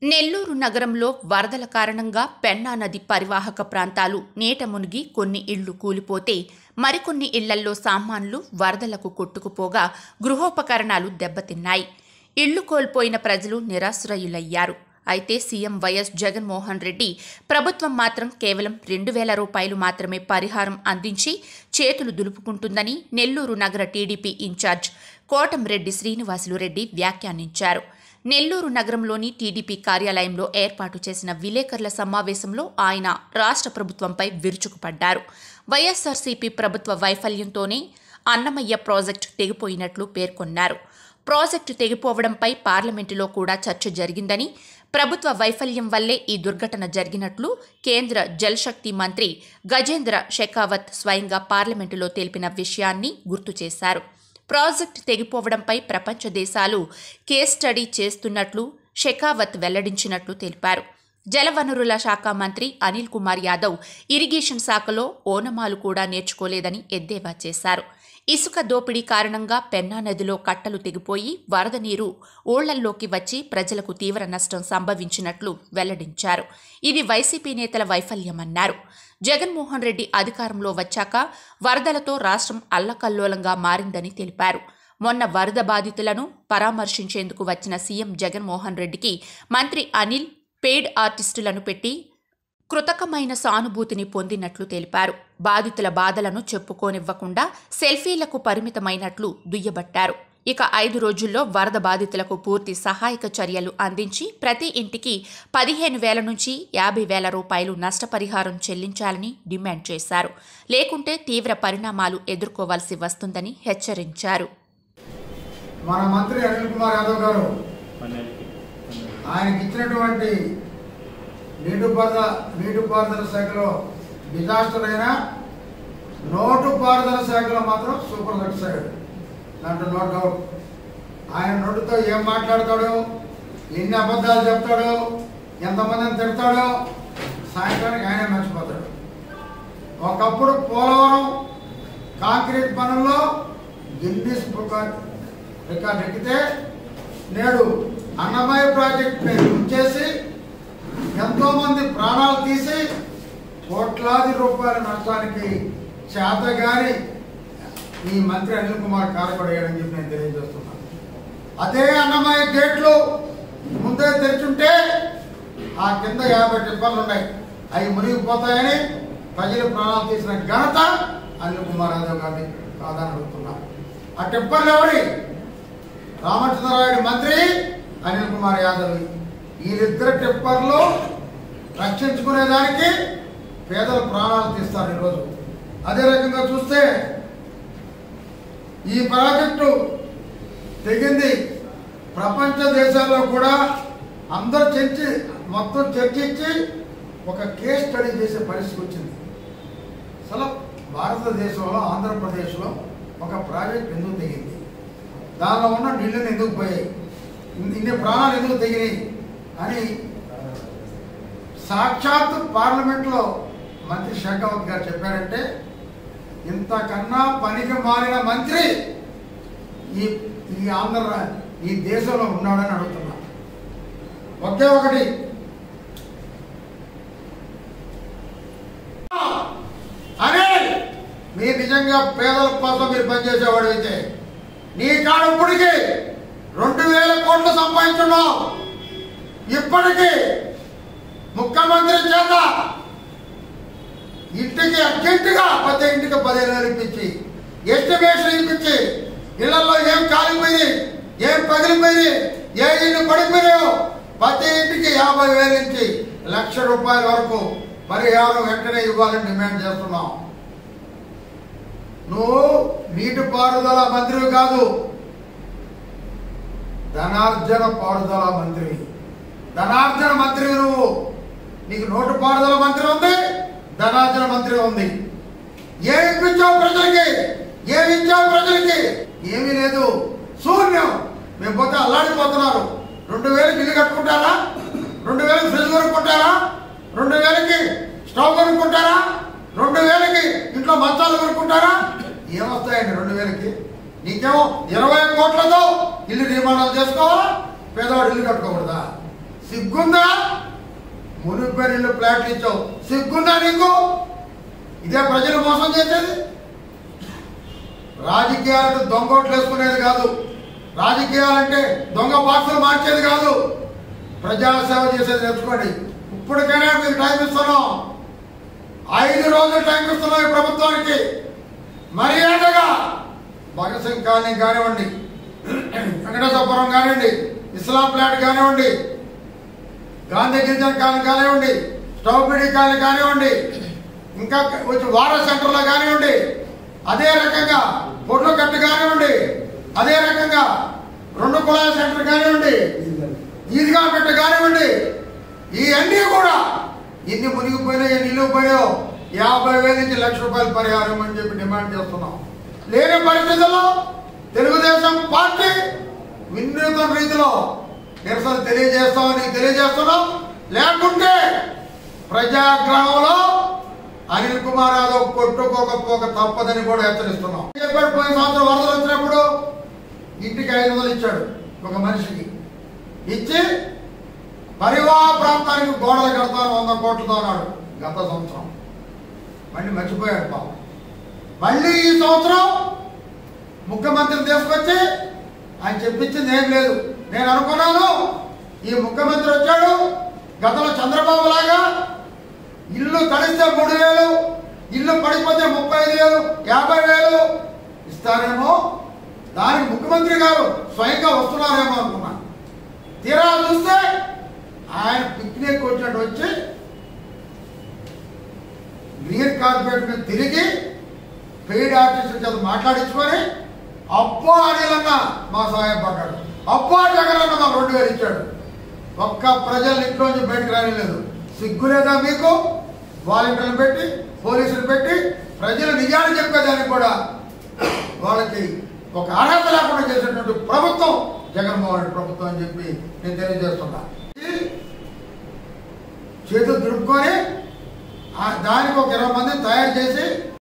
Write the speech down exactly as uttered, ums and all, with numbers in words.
నెల్లూరు నగరంలో వరదల కారణంగా పెన్నా నది పరివాహక ప్రాంతాలు నీట మునిగి కొన్ని ఇళ్లు కూలిపోతే మరికొన్ని ఇళ్లల్లో సామాన్లు వరదలకు కొట్టుకుపోగా గృహోపకరణాలు దెబ్బతిన్నాయి. ఇళ్లు కోల్పోయిన ప్రజలు నిరాశ్రయులయ్యారు. అయితే సీఎం వైఎస్ జగన్మోహన్ రెడ్డి ప్రభుత్వం మాత్రం కేవలం రెండు వేల రూపాయలు మాత్రమే పరిహారం అందించి చేతులు దులుపుకుంటుందని నెల్లూరు నగర టీడీపీ ఇన్ఛార్జ్ కోటంరెడ్డి శ్రీనివాసులు రెడ్డి వ్యాఖ్యానించారు. నెల్లూరు నగరంలోని టీడీపీ కార్యాలయంలో ఏర్పాటు చేసిన విలేకరుల సమావేశంలో ఆయన రాష్ట్ర ప్రభుత్వంపై విరుచుకుపడ్డారు. వైఎస్ఆర్సీపీ ప్రభుత్వ వైఫల్యంతోనే అన్నమయ్య ప్రాజెక్టు తెగిపోయినట్లు పేర్కొన్నారు. ప్రాజెక్టు తెగిపోవడంపై పార్లమెంటులో కూడా చర్చ జరిగిందని, ప్రభుత్వ వైఫల్యం వల్లే ఈ దుర్ఘటన జరిగినట్లు కేంద్ర జలశక్తి మంత్రి గజేంద్ర షెకావత్ స్వయంగా పార్లమెంటులో తెలిపిన విషయాన్ని గుర్తు చేశారు. ప్రాజెక్టు తెగిపోవడంపై ప్రపంచ దేశాలు కేస్ స్టడీ చేస్తున్నట్లు షెకావత్ వెల్లడించినట్లు తెలిపారు. జలవనరుల శాఖ మంత్రి అనిల్ కుమార్ యాదవ్ ఇరిగేషన్ శాఖలో ఓనమాలు కూడా నేర్చుకోలేదని ఎద్దేవా చేశారు. ఇసుక దోపిడీ కారణంగా పెన్నా నదిలో కట్టలు తెగిపోయి వరద నీరు ఊళ్లల్లోకి వచ్చి ప్రజలకు తీవ్ర నష్టం సంభవించినట్లు వెల్లడించారు. ఇది వైసీపీ నేతల వైఫల్యమన్నారు. జగన్మోహన్ రెడ్డి అధికారంలో వచ్చాక వరదలతో రాష్ట్రం అల్లకల్లోలంగా మారిందని తెలిపారు. మొన్న వరద బాధితులను పరామర్శించేందుకు వచ్చిన సీఎం జగన్మోహన్ రెడ్డికి మంత్రి అనిల్ పెయిడ్ ఆర్టిస్టులను పెట్టి కృతకమైన సానుభూతిని పొందినట్లు తెలిపారు. బాధితుల బాధలను చెప్పుకోనివ్వకుండా సెల్ఫీలకు పరిమితమైనట్లు దుయ్యబట్టారు. ఇక ఐదు రోజుల్లో వరద బాధితులకు పూర్తి సహాయక చర్యలు అందించి ప్రతి ఇంటికి పదిహేను వేల నుంచి యాభై వేల రూపాయలు నష్టపరిహారం చెల్లించాలని డిమాండ్ చేశారు. లేకుంటే తీవ్ర పరిణామాలు ఎదుర్కోవాల్సి వస్తుందని హెచ్చరించారు. మన మంత్రి అనిల్ కుమార్ యాదవ్ గారు ఆయనకి ఇచ్చినటువంటి నీటిపారుదల నీటిపారుదల శాఖలో డిజాస్టర్ అయినా నోటు పారుదల శాఖలో మాత్రం సూపర్ సక్సెస్ అయ్యాడు. దాంట్లో నో డౌట్. ఆయన నోటుతో ఏం మాట్లాడతాడో, ఎన్ని అబద్ధాలు చెప్తాడో, ఎంతమందిని తిడతాడో సాయంత్రానికి ఆయనే మర్చిపోతాడు. ఒకప్పుడు పోలవరం కాంక్రీట్ పనుల్లో గిన్నిస్ రికార్డ్ ఎక్కితే నేడు అన్నమయ్య ప్రాజెక్ట్ చేసి ఎంతో మంది ప్రాణాలు తీసి కోట్లాది రూపాయల నష్టానికి చేతగాని ఈ మంత్రి అనిల్ కుమార్ కారపడేయడని చెప్పి నేను తెలియజేస్తున్నాను. అదే అన్నమయ్య గేట్లు ముందే తెరిచుంటే ఆ కింద యాభై టిప్పర్లు ఉన్నాయి, అవి మునిగిపోతాయని ప్రజలు ప్రాణాలు తీసిన ఘనత అనిల్ కుమార్ యాదవ్ గారిని కాదని అడుగుతున్నారు. ఆ టిప్పర్లు ఎవరి? రామచంద్రారెడ్డి మంత్రి, అనిల్ కుమార్ యాదవ్. వీరిద్దరు టిప్పర్లు రక్షించుకునేదానికి పేదల ప్రాణాలు తీస్తారు ఈరోజు. అదే రకంగా చూస్తే ఈ ప్రాజెక్టు తెగింది ప్రపంచ దేశాల్లో కూడా అందరూ చర్చి మొత్తం చర్చించి ఒక కేస్ స్టడీ చేసే పరిస్థితి వచ్చింది. అసలు భారతదేశంలో ఆంధ్రప్రదేశ్లో ఒక ప్రాజెక్ట్ ఎందుకు తెగింది, దానిలో ఉన్న నీళ్ళని ఎందుకు పోయాయి, ఇన్ని ప్రాణాలు ఎందుకు తెగినాయి అని సాక్షాత్ పార్లమెంట్లో మంత్రి షెకావత్ గారు చెప్పారంటే ఇంతకన్నా పనికి మారిన మంత్రి ఈ ఈ ఆంధ్ర ఈ దేశంలో ఉన్నాడని అడుగుతున్నా. ఒకే ఒకటి, అరే మీరు నిజంగా పేదల కోసం మీరు పనిచేసేవాడు అయితే నీ కాడు ఇప్పటికి రెండు వేల కోట్లు సంపాదించున్నావు. ఇప్పటికీ ముఖ్యమంత్రి చేత ఇంటికి అర్జెంటుగా ప్రతి ఇంటికి పదిహేను వేలు ఇప్పించి ఎస్టిమేషన్ ఇప్పించి ఇళ్లలో ఏం కాలిపోయి ఏం పగిలిపోయి ఏ ఇల్లు పడిపోయాయో ప్రతి ఇంటికి యాభై వేల నుంచి లక్ష రూపాయల వరకు పరిహారం వెంటనే ఇవ్వాలని డిమాండ్ చేస్తున్నాం. నువ్వు నీటిపారుదల మంత్రివి కాదు, ధనార్జన పారుదల మంత్రి. ధనార్జన మంత్రి నువ్వు. నీకు నోటు పారుదల మంత్రి ఉంది, ధనార్జన మంత్రి ఉంది. ఏమి ఇప్పించావు ప్రజలకి, ఏమి ఇచ్చావు ప్రజలకి? ఏమీ లేదు, శూన్యం. మేము పోతే అల్లాడిపోతున్నారు. రెండు వేలకి ఇల్లు కట్టుకుంటారా? రెండు వేలకి ఫ్రిడ్జ్ కొనుక్కుంటారా? రెండు వేలకి స్టవ్ కొనుక్కుంటారా? రెండు వేలకి ఇంట్లో మంచాలు కొనుక్కుంటారా? ఏమొస్తాయండి రెండు వేలకి? నీకేమో ఇరవై కోట్లతో ఇల్లు నిర్మాణాలు చేసుకోవాలా? పేదవాడు ఇల్లు కట్టుకోకూడదా? సిగ్గుందా? మునిపేరు ఇల్లు ఫ్లాట్లు ఇచ్చావు, సిగ్గుందా నీకు? ఇదే ప్రజలు మోసం చేసేది. రాజకీయాలంటే దొంగ ఓట్లు వేసుకునేది కాదు, రాజకీయాలంటే దొంగ బాక్సులు మార్చేది కాదు, ప్రజాసేవ చేసేది నేర్చుకోండి. ఇప్పటికైనా మీకు టైం ఇస్తున్నాం, ఐదు రోజులు టైం ఇస్తున్నాం ఈ ప్రభుత్వానికి. మర్యాదగా భగత్ సింగ్ కాలనీ కానివ్వండి, వెంకటేశ్వరపురం కానివ్వండి, ఇస్లాం ప్లాట్ కానివ్వండి, గాంధీ గిరిజన కాలనీ కానివ్వండి, స్టౌపిడి కాలనీ కానివ్వండి, ఇంకా వచ్చి వాటర్ సెంటర్లో కానివ్వండి, అదే రకంగా పొడ్ల కట్టు కానివ్వండి, అదే రకంగా రెండు కుళాయి సెంటర్ కానివ్వండి, ఈద్గా పెట్ట కానివ్వండి, ఇవన్నీ కూడా ఎన్ని మునిగిపోయినా ఎన్ని నిలిగిపోయాయో యాభై వేల నుంచి లక్ష రూపాయల పరిహారం అని చెప్పి డిమాండ్ చేస్తున్నాం. లేని పరిస్థితుల్లో తెలుగుదేశం పార్టీ వినూత్న రీతిలో నిరసన తెలియజేస్తామని తెలియజేస్తున్నాం. లేకుంటే ప్రజాగ్రహంలో అనిల్ కుమార్ యాదవ్ కొట్టుకోకపోక తప్పదని కూడా హెచ్చరిస్తున్నాం. చెప్పాడు, పోయిన సంవత్సరం వరదలు వచ్చినప్పుడు ఇంటికి ఐదు వందలు ఇచ్చాడు ఒక మనిషికి, ఇచ్చి పరివాహ ప్రాంతానికి గోడలు కడతాను వంద కోట్లతో అన్నాడు గత సంవత్సరం. మళ్ళీ మర్చిపోయాడు పాపం. మళ్ళీ ఈ సంవత్సరం ముఖ్యమంత్రిని తీసుకొచ్చి ఆయన చెప్పించింది ఏం లేదు. నేను అనుకున్నాను ఈ ముఖ్యమంత్రి వచ్చాడు గతంలో చంద్రబాబు లాగా ఇల్లు తడిస్తే మూడు వేలు, ఇల్లు పడిపోతే ముప్పై ఐదు వేలు, యాభై వేలు ఇస్తారేమో, దానికి ముఖ్యమంత్రి గారు స్వయంగా వస్తున్నారేమో అనుకున్నాను. తీరా చూస్తే ఆయన పిక్నిక్ వచ్చినట్టు వచ్చి గ్రీన్ కార్పెట్ మీద తిరిగి పెయిడ్ ఆర్టిస్టుల చేత మాట్లాడించుకొని అబ్బో అనిలన్న మా సహాయపడ్డాడు, అబ్బో జగనన్న మా రెండు వేలు ఇచ్చాడు. ఒక్క ప్రజలు ఇంట్లోంచి బయటకు రానిలేదు. సిగ్గులేదా మీకు? వాలంటీర్లు పెట్టి పోలీసులు పెట్టి ప్రజలు నిజాన్ని చెప్పేదానికి కూడా వాళ్ళకి ఒక అర్హత లేకుండా చేసినటువంటి ప్రభుత్వం జగన్మోహన్ రెడ్డి ప్రభుత్వం అని చెప్పి నేను తెలియజేస్తున్నా. చేతులు దుడుపుకొని దానికి ఒక ఇరవై మందిని తయారు చేసి